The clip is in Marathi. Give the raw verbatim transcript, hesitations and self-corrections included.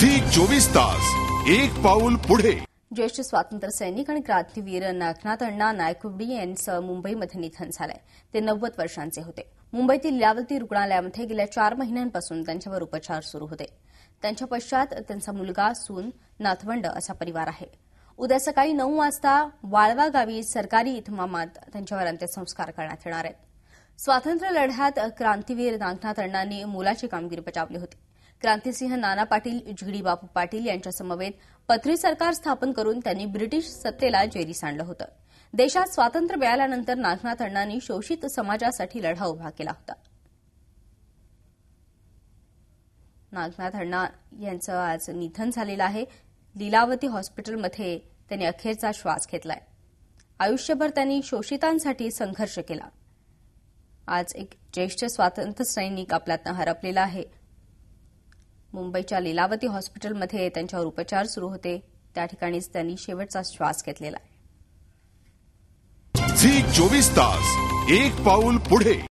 झी चोवीस तास एक पाऊल पुढे। ज्येष्ठ स्वातंत्र्य सैनिक आणि क्रांतीवीर नागनाथ अण्णा नायकुवडी यांचं मुंबईमध्ये निधन झालंय। ते नव्वद वर्षांचे होते। मुंबईतील लीलावती रुग्णालयामध्ये गेल्या चार महिन्यांपासून त्यांच्यावर उपचार सुरू होते। त्यांच्या पश्चात त्यांचा मुलगा, सून, नातवंड असा परिवार आहे। उद्या सकाळी नऊ वाजता वाळवा गावी सरकारी इतमामात त्यांच्यावर अंत्यसंस्कार करण्यात येणार आहेत। स्वातंत्र्य लढ्यात क्रांतीवीर नागनाथ अण्णांनी मोलाची कामगिरी बजावली होती। क्रांतिसिंह नाना पाटील, जिगडी बापू पाटील यांच्या समवेत पथरी सरकार स्थापन करून त्यांनी ब्रिटिश सत्तेला जेरीस आणलं होतं। देशात स्वातंत्र्य मिळाल्यानंतर नागनाथ अण्णांनी शोषित समाजासाठी लढा उभा केला होता। नागनाथ अण्णा यांचं आज निधन झालेलं आहे। लीलावती हॉस्पिटलमध्ये त्यांनी अखेरचा श्वास घेतलाय। आयुष्यभर त्यांनी शोषितांसाठी संघर्ष केला। आज एक ज्येष्ठ स्वातंत्र्य सैनिक आपल्यातनं हरपलेला आहे। मुंबईच्या लीलावती हॉस्पिटलमध्ये त्यांच्यावर उपचार सुरू होते। त्या ठिकाणीच त्यांनी शेवटचा श्वास घेतलेला आहे। झी चोवीस तास एक पाऊल पुढे।